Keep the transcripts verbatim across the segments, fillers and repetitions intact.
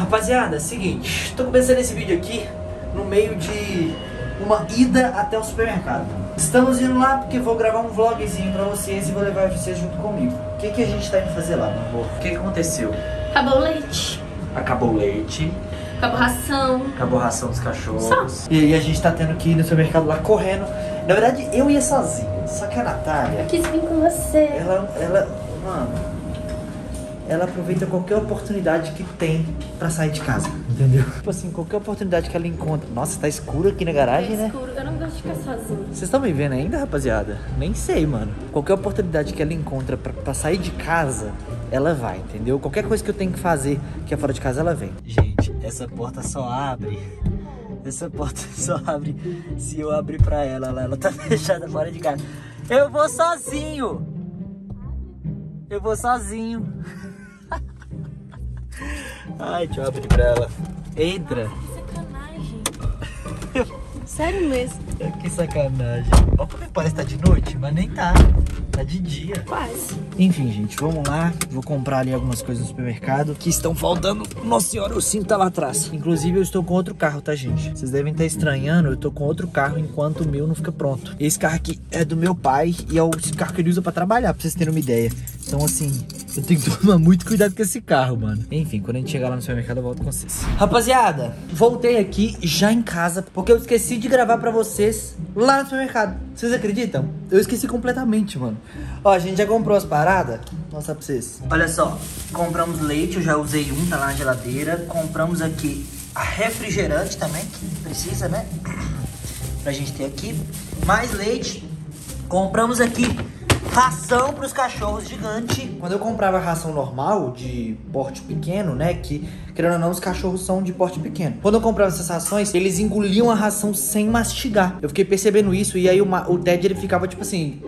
Rapaziada, seguinte, tô começando esse vídeo aqui no meio de uma ida até o supermercado. Estamos indo lá porque vou gravar um vlogzinho pra vocês e vou levar vocês junto comigo. O que que a gente tá indo fazer lá, meu amor? O que que aconteceu? Acabou o leite. Acabou o leite. Acabou a ração. Acabou a ração dos cachorros. Só. E aí a gente tá tendo que ir no supermercado lá correndo. Na verdade, eu ia sozinho. Só que a Natália... Eu quis vir com você. Ela, ela, mano... Ela aproveita qualquer oportunidade que tem pra sair de casa, entendeu? Tipo assim, qualquer oportunidade que ela encontra. Nossa, tá escuro aqui na garagem, É né? escuro, eu não gosto de ficar sozinha. Vocês estão me vendo ainda, rapaziada? Nem sei, mano. Qualquer oportunidade que ela encontra pra, pra sair de casa, ela vai, entendeu? Qualquer coisa que eu tenho que fazer que é fora de casa, ela vem. Gente, essa porta só abre... Essa porta só abre se eu abrir pra ela. Ela, ela tá fechada fora de casa. Eu vou sozinho! Eu vou sozinho. Ai, deixa eu abrir pra ela. Entra. Que sacanagem. Sério mesmo? Que sacanagem. Olha como é que parece que tá de noite, mas nem tá. Tá de dia. Quase. Enfim, gente, vamos lá. Vou comprar ali algumas coisas no supermercado que estão faltando. Nossa senhora, o cinto tá lá atrás. Inclusive, eu estou com outro carro, tá, gente? Vocês devem estar estranhando, eu tô com outro carro enquanto o meu não fica pronto. Esse carro aqui é do meu pai e é o carro que ele usa pra trabalhar, pra vocês terem uma ideia. Então, assim, eu tenho que tomar muito cuidado com esse carro, mano. Enfim, quando a gente chegar lá no supermercado, eu volto com vocês. Rapaziada, voltei aqui já em casa, porque eu esqueci de gravar pra vocês lá no supermercado. Vocês acreditam? Eu esqueci completamente, mano. Ó, a gente já comprou as paradas. Vou mostrar pra vocês. Olha só, compramos leite, eu já usei um, tá lá na geladeira. Compramos aqui a refrigerante também, que precisa, né? Pra gente ter aqui. Mais leite. Compramos aqui ração para os cachorros gigante. Quando eu comprava ração normal, de porte pequeno, né, que, querendo ou não, os cachorros são de porte pequeno. Quando eu comprava essas rações, eles engoliam a ração sem mastigar. Eu fiquei percebendo isso e aí o, o Ted, ele ficava tipo assim...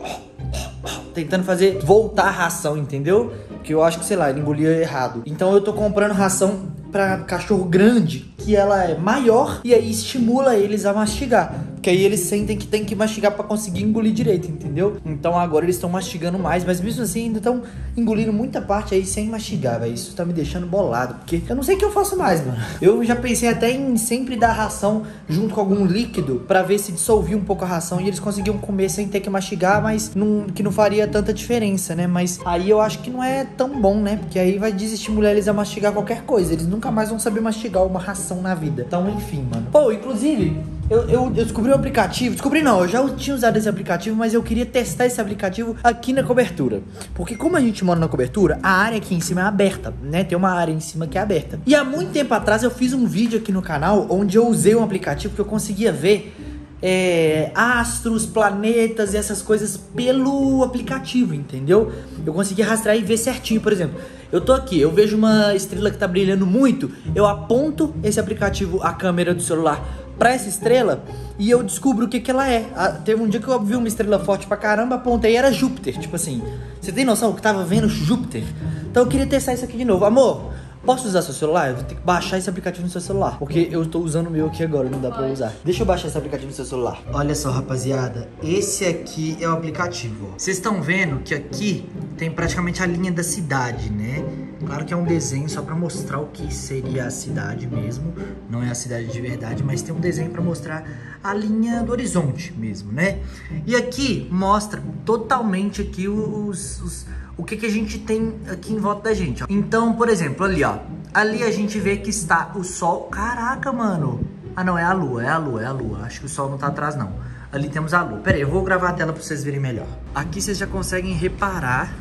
tentando fazer voltar a ração, entendeu? Que eu acho que, sei lá, ele engolia errado. Então eu tô comprando ração pra cachorro grande, que ela é maior e aí estimula eles a mastigar. Porque aí eles sentem que tem que mastigar pra conseguir engolir direito, entendeu? Então agora eles estão mastigando mais, mas mesmo assim ainda estão engolindo muita parte aí sem mastigar, velho. Isso tá me deixando bolado, porque eu não sei o que eu faço mais, mano. Eu já pensei até em sempre dar ração junto com algum líquido pra ver se dissolvia um pouco a ração e eles conseguiam comer sem ter que mastigar, mas não, que não faria tanta diferença, né? Mas aí eu acho que não é tão bom, né? Porque aí vai desestimular eles a mastigar qualquer coisa. Eles nunca mais vão saber mastigar uma ração na vida. Então, enfim, mano. Pô, inclusive... Eu, eu, eu descobri um aplicativo, descobri não, eu já tinha usado esse aplicativo, mas eu queria testar esse aplicativo aqui na cobertura. Porque como a gente mora na cobertura, a área aqui em cima é aberta, né? Tem uma área em cima que é aberta. E há muito tempo atrás eu fiz um vídeo aqui no canal onde eu usei um aplicativo que eu conseguia ver é, astros, planetas e essas coisas pelo aplicativo, entendeu? Eu conseguia rastrear e ver certinho, por exemplo. Eu tô aqui, eu vejo uma estrela que tá brilhando muito, eu aponto esse aplicativo, a câmera do celular, pra essa estrela e eu descubro o que que ela é. Ah, teve um dia que eu vi uma estrela forte pra caramba, apontei e era Júpiter. Tipo assim, você tem noção que eu tava vendo Júpiter? Então eu queria testar isso aqui de novo. Amor, posso usar seu celular? Eu vou ter que baixar esse aplicativo no seu celular, porque eu tô usando o meu aqui agora, não dá pra usar. Deixa eu baixar esse aplicativo no seu celular. Olha só, rapaziada, esse aqui é o aplicativo. Vocês estão vendo que aqui tem praticamente a linha da cidade, né? Claro que é um desenho só pra mostrar o que seria a cidade mesmo. Não é a cidade de verdade, mas tem um desenho pra mostrar a linha do horizonte mesmo, né? E aqui mostra totalmente aqui os... os o que que a gente tem aqui em volta da gente, ó. Então, por exemplo, ali, ó. Ali a gente vê que está o sol. Caraca, mano. Ah, não, é a lua, é a lua, é a lua. Acho que o sol não tá atrás, não. Ali temos a lua. Pera aí, eu vou gravar a tela pra vocês verem melhor. Aqui vocês já conseguem reparar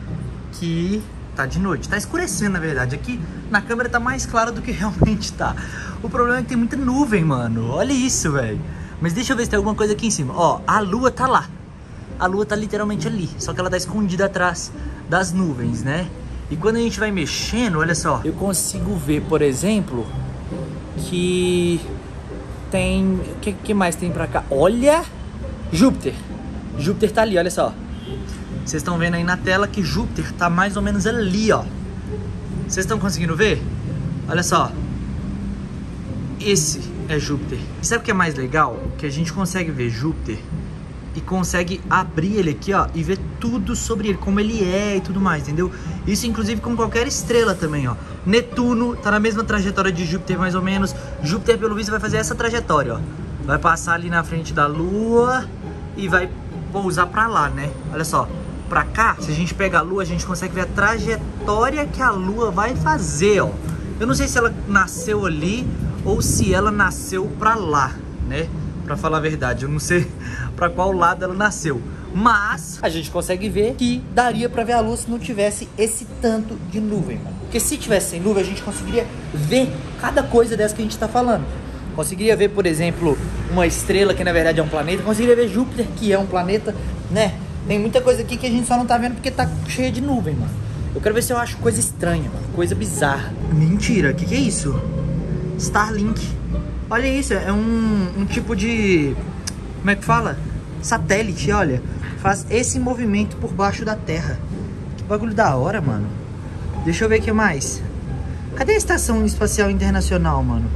que tá de noite. Tá escurecendo, na verdade. Aqui na câmera tá mais claro do que realmente tá. O problema é que tem muita nuvem, mano. Olha isso, velho. Mas deixa eu ver se tem alguma coisa aqui em cima. Ó, a lua tá lá. A lua tá literalmente ali, só que ela tá escondida atrás das nuvens, né? E quando a gente vai mexendo, olha só, eu consigo ver, por exemplo, que tem... O que, que mais tem pra cá? Olha! Júpiter! Júpiter tá ali, olha só. Vocês estão vendo aí na tela que Júpiter tá mais ou menos ali, ó. Vocês estão conseguindo ver? Olha só. Esse é Júpiter. E sabe o que é mais legal? Que a gente consegue ver Júpiter e consegue abrir ele aqui, ó, e ver tudo sobre ele, como ele é e tudo mais, entendeu? Isso inclusive com qualquer estrela também, ó. Netuno tá na mesma trajetória de Júpiter mais ou menos. Júpiter, pelo visto, vai fazer essa trajetória, ó. Vai passar ali na frente da Lua e vai pousar pra lá, né? Olha só, pra cá, se a gente pega a Lua, a gente consegue ver a trajetória que a Lua vai fazer, ó. Eu não sei se ela nasceu ali ou se ela nasceu pra lá, né? Pra falar a verdade, eu não sei pra qual lado ela nasceu. Mas a gente consegue ver que daria pra ver a Lua se não tivesse esse tanto de nuvem, mano. Porque se tivesse sem nuvem, a gente conseguiria ver cada coisa dessa que a gente tá falando. Conseguiria ver, por exemplo, uma estrela que na verdade é um planeta. Conseguiria ver Júpiter, que é um planeta, né? Tem muita coisa aqui que a gente só não tá vendo porque tá cheia de nuvem, mano. Eu quero ver se eu acho coisa estranha, mano. Coisa bizarra. Mentira, o que que é isso? Starlink. Olha isso, é um, um tipo de... Como é que fala? Satélite, olha. Faz esse movimento por baixo da Terra. Que bagulho da hora, mano. Deixa eu ver o que mais. Cadê a Estação Espacial Internacional, mano?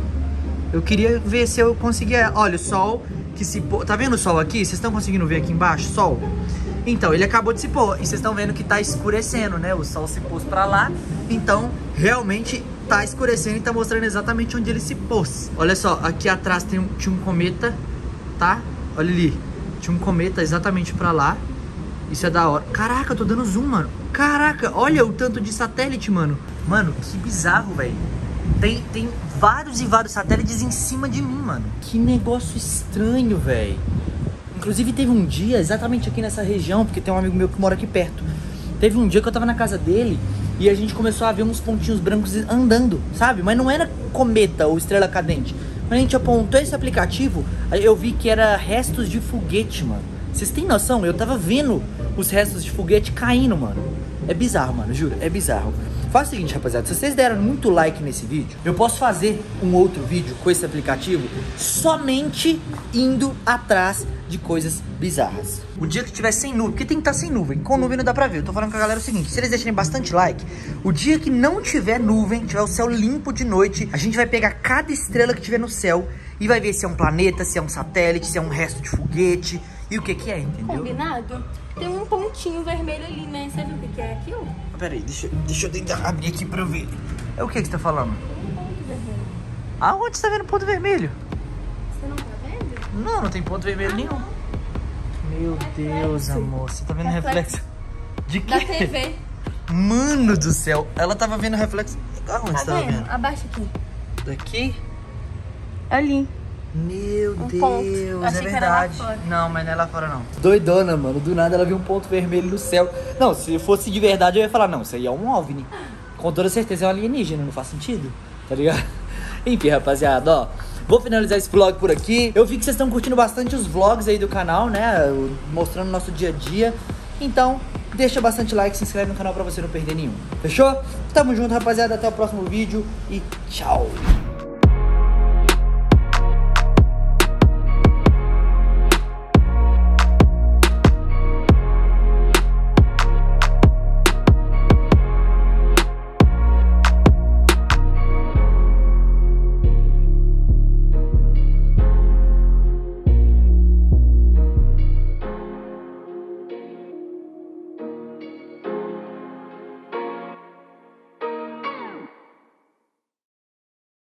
Eu queria ver se eu conseguia... Olha, o Sol que se pôr... Tá vendo o Sol aqui? Vocês estão conseguindo ver aqui embaixo? Sol? Então, ele acabou de se pôr. E vocês estão vendo que tá escurecendo, né? O Sol se pôs pra lá. Então, realmente tá escurecendo e tá mostrando exatamente onde ele se pôs. Olha só, aqui atrás tem um, tinha um cometa, tá? Olha ali. Tinha um cometa exatamente pra lá. Isso é da hora. Caraca, eu tô dando zoom, mano. Caraca, olha o tanto de satélite, mano. Mano, que bizarro, velho. Tem, tem vários e vários satélites em cima de mim, mano. Que negócio estranho, velho. Inclusive teve um dia, exatamente aqui nessa região, porque tem um amigo meu que mora aqui perto. Teve um dia que eu tava na casa dele e a gente começou a ver uns pontinhos brancos andando, sabe? Mas não era cometa ou estrela cadente. Quando a gente apontou esse aplicativo, eu vi que era restos de foguete, mano. Vocês têm noção? Eu tava vendo os restos de foguete caindo, mano. É bizarro, mano, juro, é bizarro. Faz o seguinte, rapaziada, se vocês deram muito like nesse vídeo, eu posso fazer um outro vídeo com esse aplicativo somente indo atrás de coisas bizarras. O dia que tiver sem nuvem, porque tem que estar sem nuvem, com nuvem não dá pra ver. Eu tô falando com a galera o seguinte, se eles deixarem bastante like, o dia que não tiver nuvem, tiver o céu limpo de noite, a gente vai pegar cada estrela que tiver no céu e vai ver se é um planeta, se é um satélite, se é um resto de foguete e o que que é, entendeu? Combinado? Tem um pontinho vermelho ali, né? Você viu o que que é aquilo? Pera aí, deixa, deixa eu tentar abrir aqui pra eu ver. É o que que você tá falando? Um ponto vermelho. Aonde você tá vendo ponto vermelho? Você não tá vendo? Não, não tem ponto vermelho Ah, nenhum. não. Meu Reflexo. Deus, amor, você tá vendo reflexo? Reflexo. De Da quê? T V. Mano do céu, ela tava vendo reflexo. Aonde Tá você tava vendo? vendo? Abaixa aqui. Daqui? Ali. Meu Um Deus, ponto. Eu é achei que era lá verdade. fora. Não, mas não é lá fora não. Doidona, mano. Do nada ela viu um ponto vermelho no céu. Não, se fosse de verdade eu ia falar, não, isso aí é um OVNI. Com toda certeza é um alienígena, não faz sentido, tá ligado? Enfim, rapaziada, ó. Vou finalizar esse vlog por aqui. Eu vi que vocês estão curtindo bastante os vlogs aí do canal, né? Mostrando nosso dia a dia. Então, deixa bastante like, se inscreve no canal pra você não perder nenhum. Fechou? Tamo junto, rapaziada. Até o próximo vídeo e tchau!